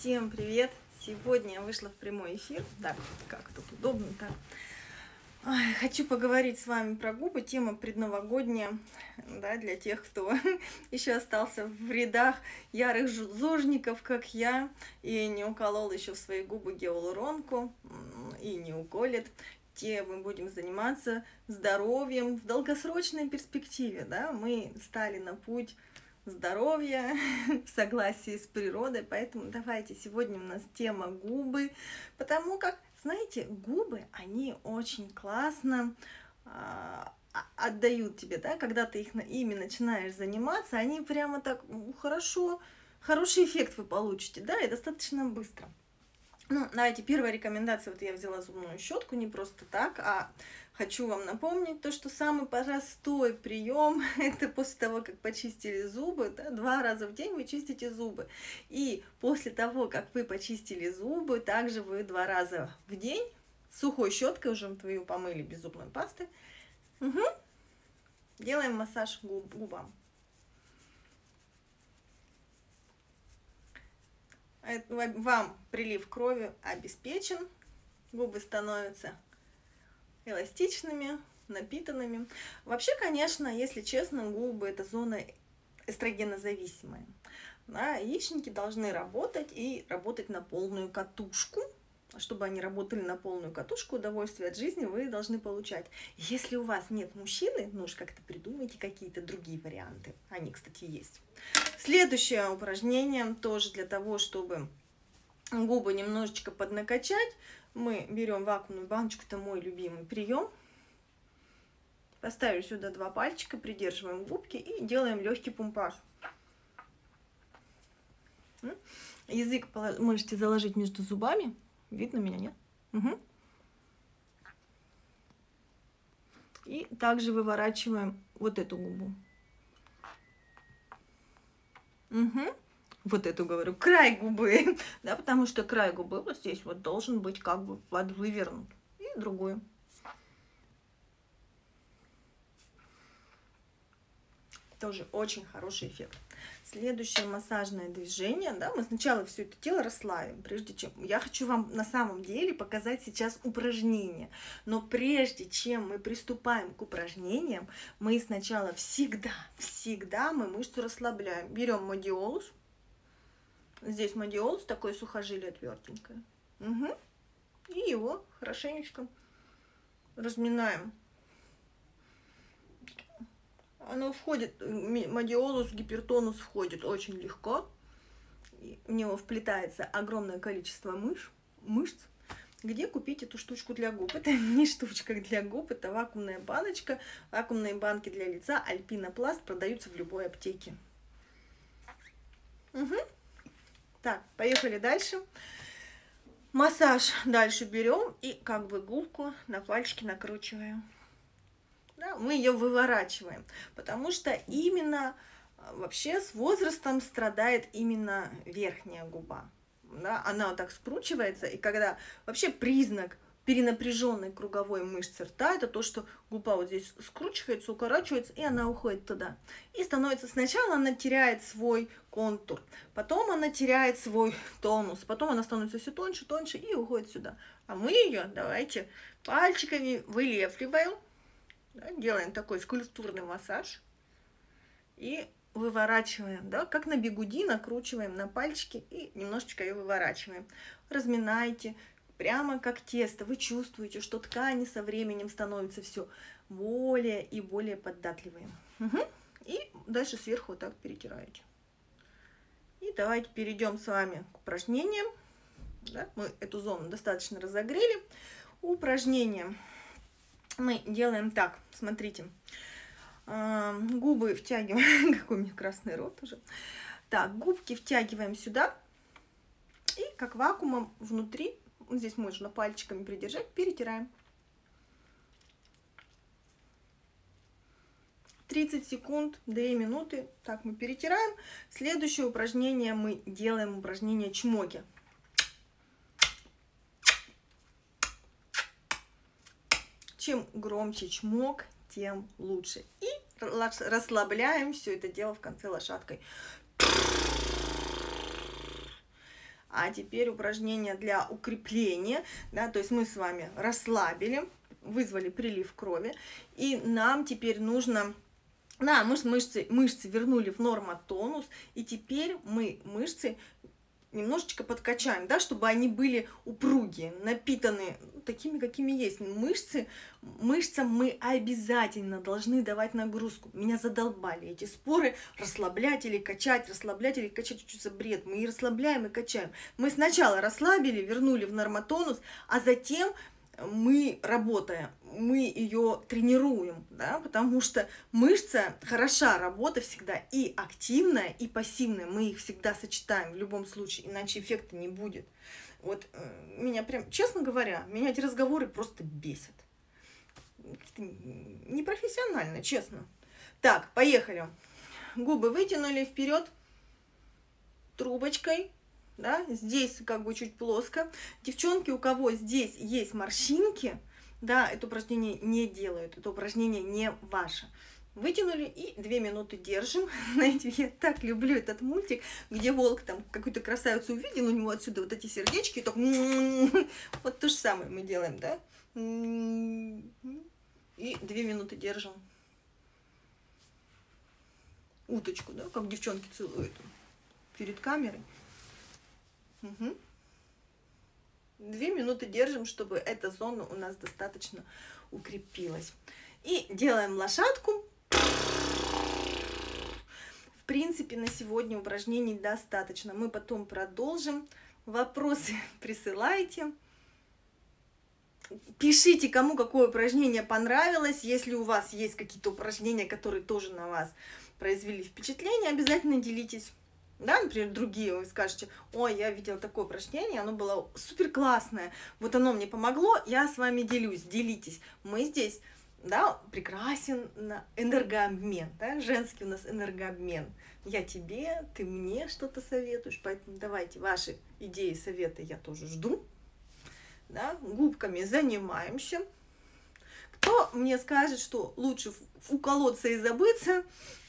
Всем привет! Сегодня я вышла в прямой эфир. Так, как тут удобно так. Хочу поговорить с вами про губы. Тема предновогодняя, да, для тех, кто еще остался в рядах ярых зожников, как я, и не уколол еще в свои губы гиалуронку, и не уколет. Мы будем заниматься здоровьем в долгосрочной перспективе. Да? Мы стали на путь здоровья в согласии с природой, поэтому давайте, сегодня у нас тема губы, потому как, знаете, губы, они очень классно отдают тебе, да, когда ты ими начинаешь заниматься, они прямо так хороший эффект вы получите, да, и достаточно быстро. Ну, давайте, первая рекомендация, вот я взяла зубную щетку не просто так, а хочу вам напомнить то, что самый простой прием это после того, как почистили зубы, да, 2 раза в день вы чистите зубы. И после того, как вы почистили зубы, также вы 2 раза в день сухой щеткой, уже твою помыли без зубной пасты, делаем массаж губам. Вам прилив крови обеспечен, губы становятся эластичными, напитанными. Вообще, конечно, если честно, губы это зона эстрогенозависимая. Да, яичники должны работать и работать на полную катушку. Чтобы они работали на полную катушку, удовольствие от жизни вы должны получать. Если у вас нет мужчины, ну уж как-то придумайте какие-то другие варианты. Они, кстати, есть. Следующее упражнение тоже для того, чтобы губы немножечко поднакачать. Мы берем вакуумную баночку, это мой любимый прием. Поставим сюда 2 пальчика, придерживаем губки и делаем легкий пумпаж. Язык можете заложить между зубами. Видно меня, нет? Угу. И также выворачиваем вот эту губу. Угу. Вот эту, говорю, край губы, да, потому что край губы вот здесь вот должен быть как бы подвывернут. И другую. Тоже очень хороший эффект. Следующее массажное движение, да, мы сначала все это тело расслабим, прежде чем... Я хочу вам на самом деле показать сейчас упражнение, но прежде чем мы приступаем к упражнениям, мы сначала всегда мы мышцу расслабляем. Берем модиолус, здесь модиолус, такое сухожилие тверденькое, и его хорошенечко разминаем. Оно входит, модиолус, гипертонус входит очень легко. В него вплетается огромное количество мышц. Где купить эту штучку для губ? Это не штучка для губ, это вакуумная баночка. Вакуумные банки для лица Альпинопласт продаются в любой аптеке. Так, поехали дальше. Массаж дальше берем и как бы губку на пальчики накручиваем. Да, мы ее выворачиваем, потому что именно вообще с возрастом страдает именно верхняя губа. Да? Она вот так скручивается, и когда вообще признак перенапряженной круговой мышцы рта, это то, что губа вот здесь скручивается, укорачивается, и она уходит туда. И становится, сначала она теряет свой контур, потом она теряет свой тонус, потом она становится все тоньше, тоньше и уходит сюда. А мы ее, давайте, пальчиками вылепливаем. Да, делаем такой скульптурный массаж и выворачиваем, да, как на бигуди, накручиваем на пальчики и немножечко ее выворачиваем. Разминайте, прямо как тесто. Вы чувствуете, что ткани со временем становятся все более и более податливые. И дальше сверху вот так перетираете. И давайте перейдем с вами к упражнениям. Да, мы эту зону достаточно разогрели. Упражнение мы делаем так, смотрите, губы втягиваем, какой у меня красный рот уже. Так, губки втягиваем сюда и как вакуумом внутри, здесь можно пальчиками придержать, перетираем. 30 секунд, 2 минуты, так мы перетираем. Следующее упражнение мы делаем, упражнение чмоки. Чем громче чмок, тем лучше. И расслабляем все это дело в конце лошадкой. А теперь упражнение для укрепления, да, то есть мы с вами расслабили, вызвали прилив крови, и нам теперь нужно, да, мышцы вернули в нормотонус, и теперь мы мышцы немножечко подкачаем, да, чтобы они были упругие, напитаны такими, какими есть. Мышцам мы обязательно должны давать нагрузку. Меня задолбали эти споры расслаблять или качать, что за бред. Мы и расслабляем, и качаем. Мы сначала расслабили, вернули в нормотонус, а затем мы, работая, мы ее тренируем, да, потому что мышца хороша, работа всегда и активная, и пассивная, мы их всегда сочетаем в любом случае, иначе эффекта не будет. Вот меня прям, честно говоря, меня эти разговоры просто бесят. Непрофессионально, честно. Так, поехали. Губы вытянули вперед трубочкой. Да, здесь как бы чуть плоско. Девчонки, у кого здесь есть морщинки, да, это упражнение не делают, это упражнение не ваше. Вытянули и 2 минуты держим. Знаете, я так люблю этот мультик, где волк там какую-то красавицу увидел, у него отсюда вот эти сердечки, и так вот то же самое мы делаем, да? И 2 минуты держим. Уточку, да, как девчонки целуют перед камерой. 2 минуты держим, чтобы эта зона у нас достаточно укрепилась. И делаем лошадку. В принципе, на сегодня упражнений достаточно. Мы потом продолжим. Вопросы присылайте. Пишите, кому какое упражнение понравилось. Если у вас есть какие-то упражнения, которые тоже на вас произвели впечатление, обязательно делитесь. Да, например, другие, вы скажете: ой, я видела такое упражнение, оно было супер классное, вот оно мне помогло, я с вами делюсь, делитесь. Мы здесь, да, прекрасен энергообмен, да, женский у нас энергообмен. Я тебе, ты мне что-то советуешь, поэтому давайте ваши идеи, советы я тоже жду. Да, губками занимаемся. Кто мне скажет, что лучше уколоться и забыться,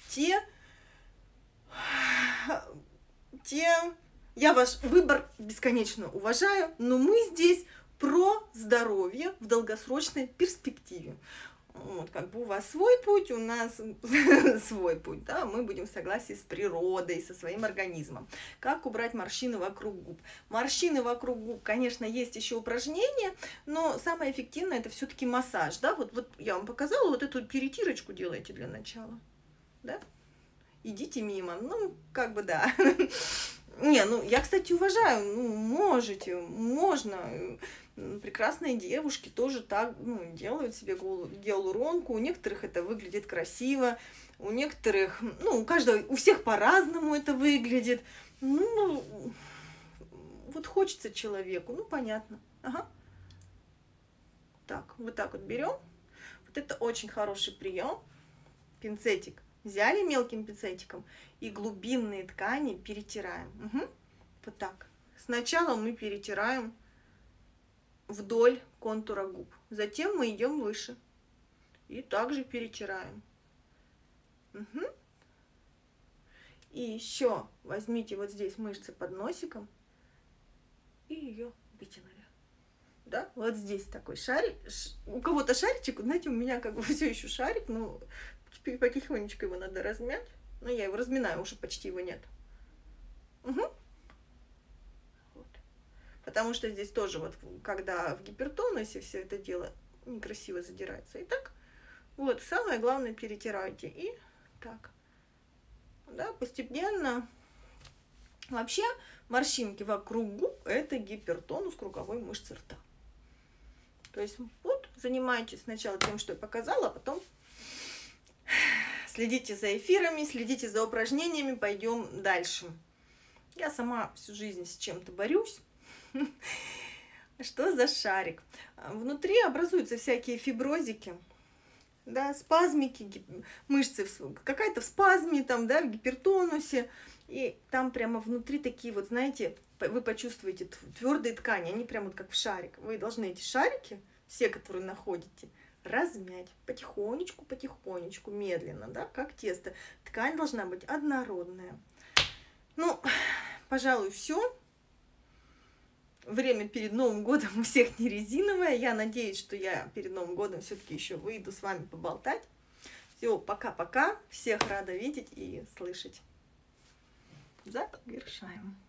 я ваш выбор бесконечно уважаю, но мы здесь про здоровье в долгосрочной перспективе. Вот, как бы у вас свой путь, у нас свой путь, да, мы будем в согласии с природой, со своим организмом. Как убрать морщины вокруг губ? Морщины вокруг губ, конечно, есть еще упражнения, но самое эффективное это все-таки массаж, да, вот я вам показала, вот эту перетирочку делайте для начала, да. Идите мимо, ну, как бы да. Не, ну, я, кстати, уважаю, ну, можно. Прекрасные девушки тоже так, ну, делают себе гиалуронку. У некоторых это выглядит красиво, у некоторых, ну, у всех по-разному это выглядит. Ну, вот хочется человеку, ну, понятно. Ага. Так, вот так вот берем. Вот это очень хороший прием. Пинцетик. Взяли мелким пинцетиком и глубинные ткани перетираем. Угу. Вот так. Сначала мы перетираем вдоль контура губ. Затем мы идем выше. И также перетираем. Угу. И еще возьмите вот здесь мышцы под носиком и ее вытянули. Да? Вот здесь такой шарик. У кого-то шаричек, знаете, у меня как бы все еще шарик, но теперь потихонечку его надо размять. Но я его разминаю, уже почти его нет. Угу. Вот. Потому что здесь тоже, вот, когда в гипертонусе все это дело некрасиво задирается. Итак, вот, самое главное, перетирайте. И так. Да, постепенно. Вообще, морщинки вокруг губ – это гипертонус круговой мышцы рта. То есть, вот, занимайтесь сначала тем, что я показала, а потом следите за эфирами, следите за упражнениями, пойдем дальше. Я сама всю жизнь с чем-то борюсь. Что за шарик? Внутри образуются всякие фиброзики, да, спазмики, мышцы, какая-то в спазме, там, да, в гипертонусе. И там прямо внутри такие вот, знаете, вы почувствуете твердые ткани, они прямо вот как в шарик. Вы должны эти шарики, все, которые находите, размять потихонечку, потихонечку, медленно, да, как тесто. Ткань должна быть однородная. Ну, пожалуй, все. время перед Новым годом у всех не резиновое. Я надеюсь, что я перед Новым годом все-таки еще выйду с вами поболтать. Все, пока-пока. Всех рада видеть и слышать. Завершаем.